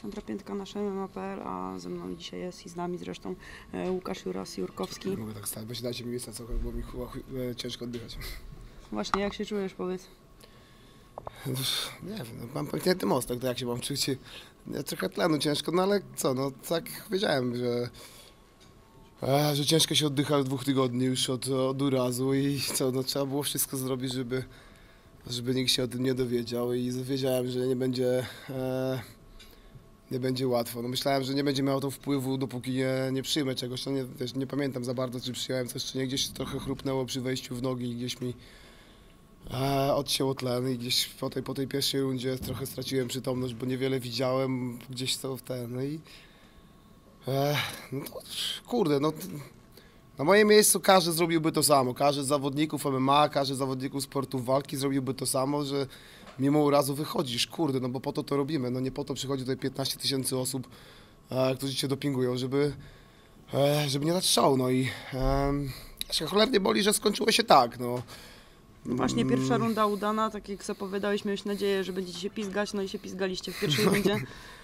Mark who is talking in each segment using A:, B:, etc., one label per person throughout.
A: Aleksandra Piętka, nasz MMA.pl, a ze mną dzisiaj jest i z nami zresztą Łukasz Juras-Jurkowski.
B: Nie mogę tak stać, bo się dajcie mi miejsca trochę, bo mi chyba ciężko oddychać.
A: Właśnie, jak się czujesz, powiedz?
B: Nie wiem, no, mam pęknięty mostek, to jak się mam czuć? Trochę tlenu ciężko, no ale co, no tak wiedziałem, że ciężko się oddycha od 2 tygodni już od urazu i co, no trzeba było wszystko zrobić, żeby nikt się o tym nie dowiedział i wiedziałem, że nie będzie łatwo. No myślałem, że nie będzie miało to wpływu, dopóki nie przyjmę czegoś. No nie pamiętam za bardzo, czy przyjąłem coś, czy nie. Gdzieś trochę chrupnęło przy wejściu w nogi i gdzieś mi odcięło tlen i gdzieś po tej pierwszej rundzie trochę straciłem przytomność, bo niewiele widziałem, gdzieś to w ten. No i no to, kurde, no na moim miejscu każdy zrobiłby to samo. Każdy z zawodników MMA, każdy z zawodników sportów walki zrobiłby to samo, że mimo urazu wychodzisz, kurde, no bo po to robimy, no nie po to przychodzi tutaj 15 000 osób, którzy cię dopingują, żeby nie dać show, no i się cholernie boli, że skończyło się tak, no.
A: Właśnie pierwsza runda udana, tak jak zapowiadałeś, miałeś nadzieję, że będziecie się pizgać, no i się pizgaliście w pierwszej rundzie.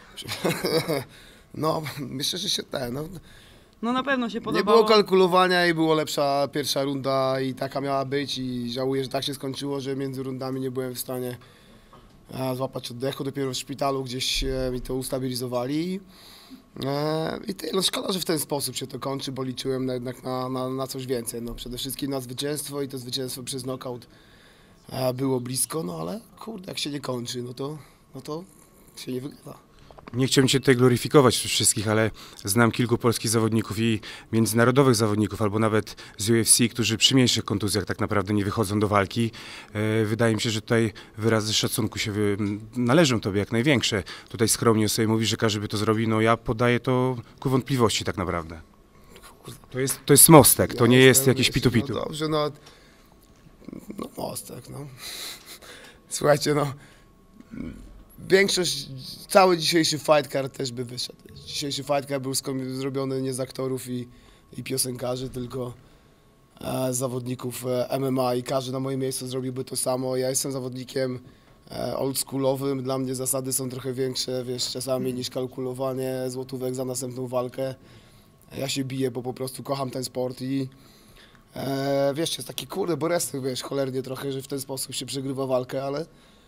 B: No, myślę, że się
A: No na pewno się podobało.
B: Nie było kalkulowania i była lepsza pierwsza runda i taka miała być i żałuję, że tak się skończyło, że między rundami nie byłem w stanie złapać oddechu. Dopiero w szpitalu gdzieś mi to ustabilizowali. I tyle. No szkoda, że w ten sposób się to kończy, bo liczyłem jednak na coś więcej. No, przede wszystkim na zwycięstwo i to zwycięstwo przez knockout było blisko, no ale kurde, jak się nie kończy, no to się nie wygrywa.
C: Nie chciałbym cię tutaj gloryfikować wszystkich, ale znam kilku polskich zawodników i międzynarodowych zawodników, albo nawet z UFC, którzy przy mniejszych kontuzjach tak naprawdę nie wychodzą do walki. Wydaje mi się, że tutaj wyrazy szacunku się należą tobie jak największe. Tutaj skromnie sobie mówisz, że każdy by to zrobił, no ja podaję to ku wątpliwości tak naprawdę. To jest mostek, to nie jest jakieś pitu-pitu.
B: No dobrze, no mostek, no. Słuchajcie, no. Większość, cały dzisiejszy fight card też by wyszedł. Dzisiejszy fight card był zrobiony nie z aktorów i piosenkarzy, tylko z zawodników MMA i każdy na moim miejscu zrobiłby to samo. Ja jestem zawodnikiem oldschoolowym, dla mnie zasady są trochę większe, wiesz, czasami niż kalkulowanie złotówek za następną walkę. Ja się biję, bo po prostu kocham ten sport i wiesz, jest taki kurde boresty, wiesz, cholernie trochę, że w ten sposób się przegrywa walkę, ale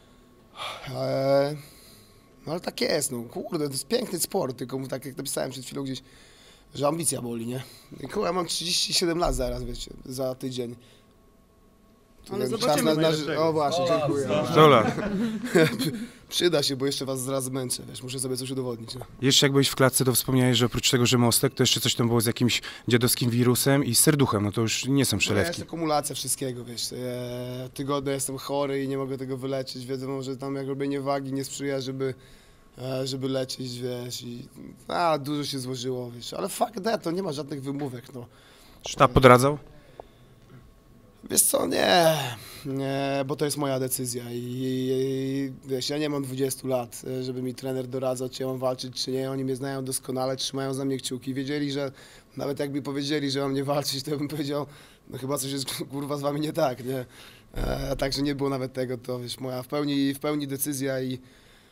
B: no ale tak jest, no kurde, to jest piękny sport, tylko tak jak napisałem przed chwilą gdzieś, że ambicja boli, nie? I kurde, ja mam 37 lat zaraz, wiecie, za tydzień.
A: Ale zobaczymy.
B: O właśnie, dziękuję.
C: 100 lat.
B: Przyda się, bo jeszcze was zaraz zmęczę, wiesz, muszę sobie coś udowodnić. No.
C: Jeszcze jak byłeś w klatce, to wspomniałeś, że oprócz tego, że mostek, to jeszcze coś tam było z jakimś dziadowskim wirusem i z serduchem, no to już nie są
B: No,
C: przelewki.
B: jest akumulacja wszystkiego, wiesz, tygodnie jestem chory i nie mogę tego wyleczyć, wiadomo, że tam jak robienie wagi nie sprzyja, żeby leczyć, wiesz, i dużo się złożyło, wiesz, ale fuck that, to nie ma żadnych wymówek, no.
C: Sztab podradzał?
B: Wiesz co, nie, bo to jest moja decyzja i wiesz, ja nie mam 20 lat, żeby mi trener doradzał, czy ja mam walczyć, czy nie. Oni mnie znają doskonale, trzymają za mnie kciuki. Wiedzieli, że nawet jakby powiedzieli, że mam nie walczyć, to bym powiedział, no chyba coś jest kurwa z wami nie tak, nie? Także nie było nawet tego, to wiesz, moja w pełni decyzja i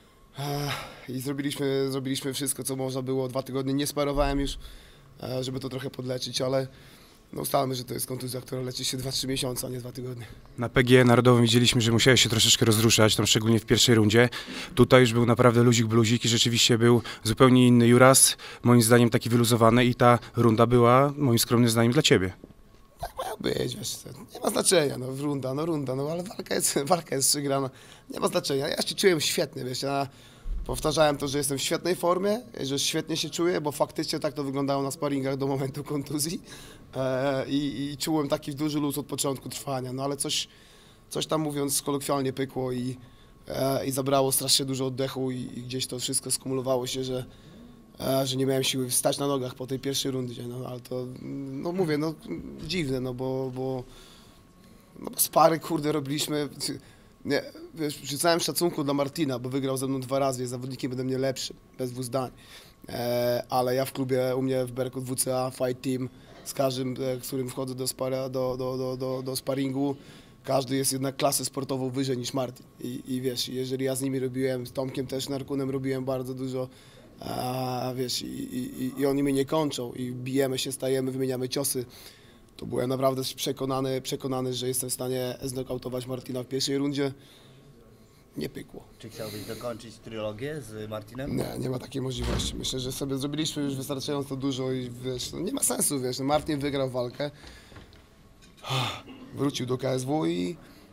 B: zrobiliśmy wszystko, co można było. 2 tygodnie nie sparowałem już, żeby to trochę podleczyć, ale no ustalmy, że to jest kontuzja, która leczy się 2-3 miesiące, a nie 2 tygodnie.
C: Na PG Narodowym widzieliśmy, że musiałeś się troszeczkę rozruszać, tam szczególnie w pierwszej rundzie. Tutaj już był naprawdę luzik i rzeczywiście był zupełnie inny Juras, moim zdaniem taki wyluzowany i ta runda była, moim skromnym zdaniem, dla ciebie.
B: Tak miało być, wiesz, nie ma znaczenia, no runda, ale walka jest przegrana, nie ma znaczenia. Ja się czułem świetnie, wiesz, ja powtarzałem to, że jestem w świetnej formie, że świetnie się czuję, bo faktycznie tak to wyglądało na sparingach do momentu kontuzji i czułem taki duży luz od początku trwania, no ale coś tam mówiąc kolokwialnie pykło i zabrało strasznie dużo oddechu i gdzieś to wszystko skumulowało się, że nie miałem siły wstać na nogach po tej pierwszej rundzie, no ale to, no mówię, no dziwne, no bo spary, kurde, robiliśmy. Nie, wiesz, przy całym szacunku dla Martina, bo wygrał ze mną 2 razy, jest zawodnikiem ode mnie lepszy, bez 2 zdań. Ale ja w klubie, u mnie w Berkut WCA, Fight Team, z każdym, z którym wchodzę do sparingu, każdy jest jednak klasę sportową wyżej niż Martin. I wiesz, jeżeli ja z nimi robiłem, z Tomkiem też Narkunem robiłem bardzo dużo a wiesz, i oni mnie nie kończą i bijemy się, stajemy, wymieniamy ciosy. To byłem naprawdę przekonany, że jestem w stanie znokautować Martina w pierwszej rundzie. Nie pykło.
D: Czy chciałbyś dokończyć trylogię z Martinem?
B: Nie ma takiej możliwości. Myślę, że sobie zrobiliśmy już wystarczająco dużo i wiesz, no nie ma sensu, wiesz, no Martin wygrał walkę, wrócił do KSW i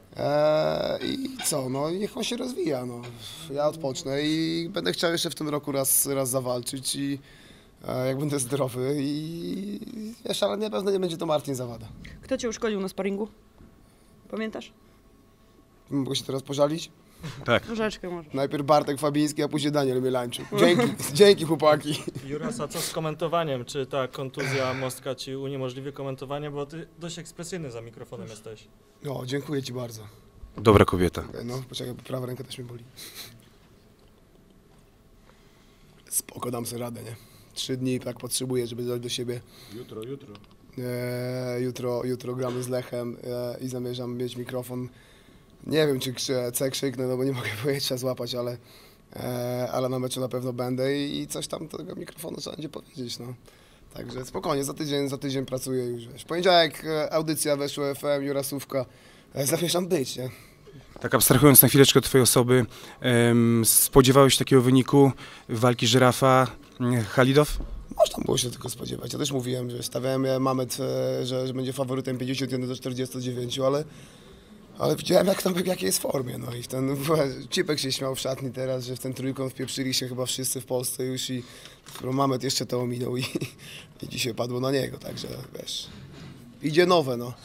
B: co, no i niech on się rozwija, no. Ja odpocznę i będę chciał jeszcze w tym roku raz zawalczyć i jak będę zdrowy i wiesz, ale na pewno nie będzie to Martin Zawada.
A: Kto cię uszkodził na sparingu? Pamiętasz?
B: Mogę się teraz pożalić?
C: Tak.
A: Troszeczkę może.
B: Najpierw Bartek Fabiński, a później Daniel Mielańczuk. Dzięki chłopaki.
E: Juras, a co z komentowaniem? Czy ta kontuzja mostka ci uniemożliwi komentowanie? Bo ty dość ekspresyjny za mikrofonem jesteś.
B: No, dziękuję ci bardzo.
C: Dobra kobieta.
B: No, poczekaj, bo prawa ręka też mnie boli. Spoko, dam sobie radę, nie? 3 dni tak potrzebuję, żeby dojść do siebie. Jutro gramy z Lechem i zamierzam mieć mikrofon. Nie wiem, czy krzyknę, no bo nie mogę powietrza złapać, ale na meczu na pewno będę i coś tam do tego mikrofonu trzeba będzie powiedzieć, no. Także spokojnie, za tydzień pracuję już, wiesz. W poniedziałek audycja weszła FM, Jurasówka. Zamierzam być, nie?
C: Tak abstrahując na chwileczkę od twojej osoby, spodziewałeś się takiego wyniku walki Żyrafa Halidow?
B: Można było się tego spodziewać. Ja też mówiłem, że stawiałem Mamet, że będzie faworytem 51-49, ale widziałem w jakiej jest formie. No i Cipek się śmiał w szatni teraz, że w ten trójkąt wpieprzyli się chyba wszyscy w Polsce już i Mamet jeszcze to ominął i dzisiaj padło na niego, także wiesz, idzie nowe, no.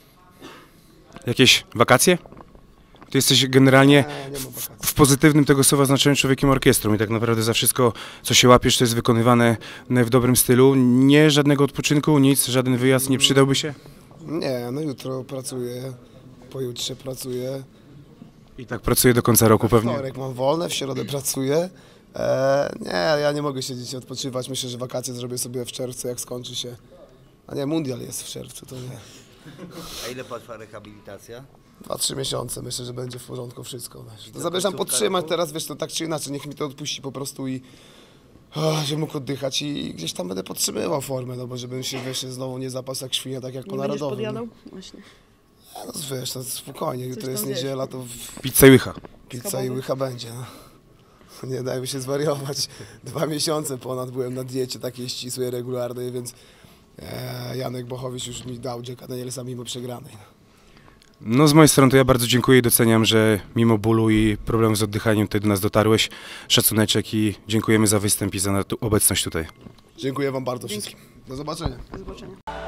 C: Jakieś wakacje? Ty jesteś generalnie
B: Nie ma wakacji.
C: w pozytywnym tego słowa znaczeniu człowiekiem orkiestrą i tak naprawdę za wszystko, co się łapiesz, to jest wykonywane w dobrym stylu. Nie żadnego odpoczynku, nic, żaden wyjazd nie przydałby się?
B: Nie, no jutro pracuję, pojutrze pracuję.
C: I tak pracuję do końca roku pewnie.
B: Wtorek mam wolne, w środę pracuję. Nie, ja nie mogę siedzieć i odpoczywać. Myślę, że wakacje zrobię sobie w czerwcu, jak skończy się. A nie, mundial jest w czerwcu, to nie.
D: A ile potrwa rehabilitacja?
B: 2-3 miesiące, myślę, że będzie w porządku wszystko. Wiesz. To
D: co,
B: zamierzam
D: końcówka
B: podtrzymać
D: roku?
B: teraz, wiesz, to tak czy inaczej, niech mi to odpuści po prostu i żebym mógł oddychać i gdzieś tam będę podtrzymywał formę, no bo żebym się, wiesz, znowu nie zapasł jak świnia, tak jak po
A: Nie będziesz
B: narodowym.
A: podjadał? Właśnie.
B: No wiesz, no spokojnie, jutro
A: tam
B: jest
A: wiesz.
B: niedziela, to
C: Pizza i łycha.
B: pizza i
A: Schabowy.
B: łycha będzie, no. Nie dajmy się zwariować. 2 miesiące ponad byłem na diecie takiej ścisłej, regularnej, więc Janek Bochowicz już mi dał Jacka Danielsa mimo przegranej.
C: No z mojej strony to ja bardzo dziękuję i doceniam, że mimo bólu i problemów z oddychaniem tutaj do nas dotarłeś. Szacuneczek i dziękujemy za występ i za obecność tutaj.
B: Dziękuję wam bardzo
A: Dzięki.
B: wszystkim. Do zobaczenia.
A: Do zobaczenia.